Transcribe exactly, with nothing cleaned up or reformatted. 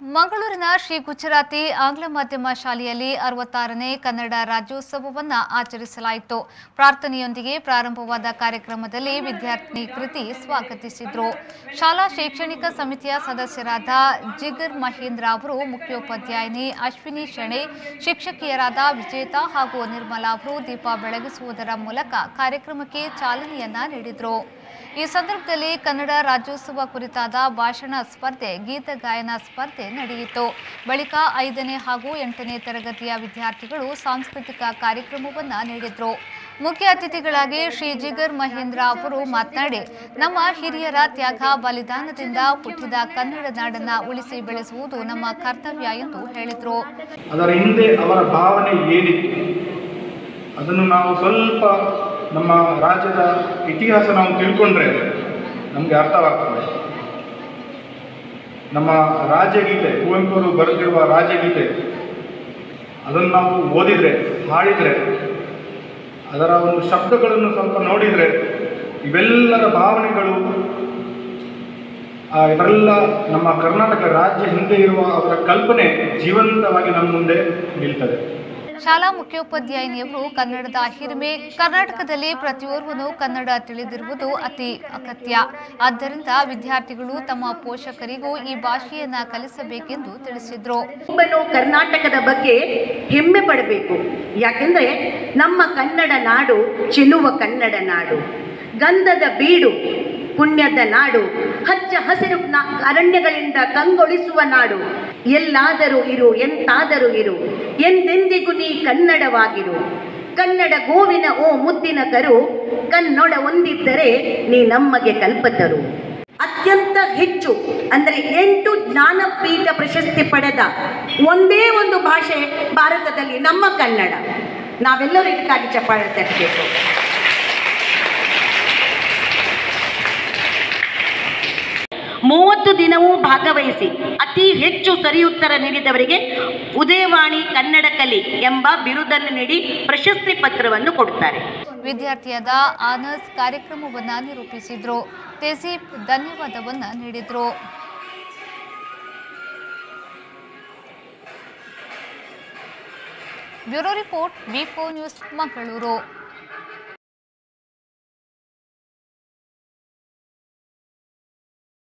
ಮಂಗಳೂರಿನ ಶ್ರೀ ಗುಜರಾತಿ ಆಂಗ್ಲ ಮಾಧ್ಯಮ ಶಾಲೆಯಲ್ಲಿ ಅರವತ್ತಾರನೇ ಕನ್ನಡ ರಾಜ್ಯೋತ್ಸವವನ್ನು ಆಚರಿಸಲಾಯಿತು. ಪ್ರಾರ್ಥನೆಯೊಂದಿಗೆ ಪ್ರಾರಂಭವಾದ ಕಾರ್ಯಕ್ರಮದಲ್ಲಿ ವಿದ್ಯಾರ್ಥಿನಿ ಕೃತಿ ಸ್ವಾಗತಿಸಿದರು. ಶಾಲಾ ಶೈಕ್ಷಣಿಕ ಸಮಿತಿಯ ಸದಸ್ಯರಾದ ಜಿಗರ್ ಮಹೇಂದ್ರ ಅವರು, ಮುಖ್ಯೋಪಾಧ್ಯಾಯಿನಿ ಅಶ್ವಿನಿ ಶೆಣೆ, ಶಿಕ್ಷಕಿಯರಾದ ವಿಜೇತಾ ಹಾಗೂ ನಿರ್ಮಲಾ ಅವರು ದೀಪ ಬೆಳಗಿಸುವುದರ ಮೂಲಕ ಕಾರ್ಯಕ್ರಮಕ್ಕೆ ಚಾಲನೆಯನ್ನ ನೀಡಿದರು. ಈ ಸಂದರ್ಭದಲ್ಲಿ ಕನ್ನಡ ರಾಜ್ಯೋತ್ಸವ ಕುರಿತಾದ ಭಾಷಣ ಸ್ಪರ್ಧೆ, ಗೀತ ಗಾಯನ ಸ್ಪರ್ಧೆ ನಡೆಯಿತು. ಬಳಿಕ ಐದನೇ ಹಾಗೂ ಎಂಟನೇ ತರಗತಿಯ ವಿದ್ಯಾರ್ಥಿಗಳು ಸಾಂಸ್ಕೃತಿಕ ಕಾರ್ಯಕ್ರಮವನ್ನು ನೀಡಿದರು. ಮುಖ್ಯ ಅತಿಥಿಗಳಾಗಿ ಶ್ರೀ ಜಿಗರ್ ಮಹೇಂದ್ರ ಅವರು ಮಾತನಾಡಿ, ನಮ್ಮ ಹಿರಿಯರ ತ್ಯಾಗ ಬಲಿದಾನದಿಂದ ಹುಟ್ಟಿದ ಕನ್ನಡ ನಾಡನ್ನ ಉಳಿಸಿ ಬೆಳೆಸುವುದು ನಮ್ಮ ಕರ್ತವ್ಯ ಎಂದು ಹೇಳಿದರು. ಅದರ ಹಿಂದೆ ಅವರ ಭಾವನೆ ಏನಿತ್ತು ಅದನ್ನು ನಾವು ಸ್ವಲ್ಪ ನಮ್ಮ ರಾಜ್ಯದ ಇತಿಹಾಸ ನಾವು ತಿಳ್ಕೊಂಡ್ರೆ ನಮಗೆ ಅರ್ಥವಾಗ್ತದೆ. ನಮ್ಮ ರಾಜ್ಯಗೀತೆ, ಕುವೆಂಪು ಅವರು ಬರೆದಿರುವ ರಾಜ್ಯಗೀತೆ, ಅದನ್ನು ನಾವು ಓದಿದರೆ, ಹಾಡಿದರೆ, ಅದರ ಒಂದು ಶಬ್ದಗಳನ್ನು ಸ್ವಲ್ಪ ನೋಡಿದರೆ ಇವೆಲ್ಲರ ಭಾವನೆಗಳು, ಇವರೆಲ್ಲ ನಮ್ಮ ಕರ್ನಾಟಕ ರಾಜ್ಯ ಹಿಂದೆ ಇರುವ ಅವರ ಕಲ್ಪನೆ ಜೀವಂತವಾಗಿ ನಮ್ಮ ಮುಂದೆ ನಿಲ್ತದೆ. ಶಾಲಾ ಮುಖ್ಯೋಪಾಧ್ಯಾಯಿನಿಯವರು ಕನ್ನಡದ ಹಿರಿಮೆ, ಕರ್ನಾಟಕದಲ್ಲಿ ಪ್ರತಿಯೋರ್ವನು ಕನ್ನಡ ತಿಳಿದಿರುವುದು ಅತಿ ಅಗತ್ಯ. ಆದ್ದರಿಂದ ವಿದ್ಯಾರ್ಥಿಗಳು ತಮ್ಮ ಪೋಷಕರಿಗೂ ಈ ಭಾಷೆಯನ್ನ ಕಲಿಸಬೇಕೆಂದು ತಿಳಿಸಿದ್ರು. ಒಬ್ಬನು ಕರ್ನಾಟಕದ ಬಗ್ಗೆ ಹೆಮ್ಮೆ ಪಡಬೇಕು. ಯಾಕೆಂದ್ರೆ ನಮ್ಮ ಕನ್ನಡ ನಾಡು ಚೆಲುವ ಕನ್ನಡ ನಾಡು, ಗಂಧದ ಬೀಡು, ಪುಣ್ಯದ ನಾಡು, ಹಚ್ಚ ಹಸಿರು ಅರಣ್ಯಗಳಿಂದ ಕಂಗೊಳಿಸುವ ನಾಡು. ಎಲ್ಲಾದರೂ ಇರು, ಎಂತಾದರೂ ಇರು, ಎಂದೆಂದಿಗೂ ನೀ ಕನ್ನಡವಾಗಿರು. ಕನ್ನಡ ಗೋವಿನ ಓ ಮುದ್ದಿನ ಕರು, ಕನ್ನಡ ಒಂದಿದ್ದರೆ ನೀ ನಮಗೆ ಕಲ್ಪತರು. ಅತ್ಯಂತ ಹೆಚ್ಚು ಅಂದರೆ ಎಂಟು ಜ್ಞಾನಪೀಠ ಪ್ರಶಸ್ತಿ ಪಡೆದ ಒಂದೇ ಒಂದು ಭಾಷೆ ಭಾರತದಲ್ಲಿ ನಮ್ಮ ಕನ್ನಡ. ನಾವೆಲ್ಲರೂ ಇದಕ್ಕಾಗಿ ಚಪ್ಪಾಳೆ ತಟ್ಟಬೇಕು. ಮೂವತ್ತು ದಿನವೂ ಭಾಗವಹಿಸಿ ಅತಿ ಹೆಚ್ಚು ಸರಿಯುತ್ತರ ನೀಡಿದವರಿಗೆ ಉದಯವಾಣಿ ಕನ್ನಡ ಕಲಿ ಎಂಬ ಬಿರುದನ್ನು ನೀಡಿ ಪ್ರಶಸ್ತಿ ಪತ್ರವನ್ನು ಕೊಡುತ್ತಾರೆ. ವಿದ್ಯಾರ್ಥಿಯಾದ ಆನಸ್ ಕಾರ್ಯಕ್ರಮವನ್ನ ನಿರೂಪಿಸಿದ್ರು. ತೇಜೀಪ್ ಧನ್ಯವಾದವನ್ನ ನೀಡಿದ್ರು. Bureau report, V four news, Mangaluru.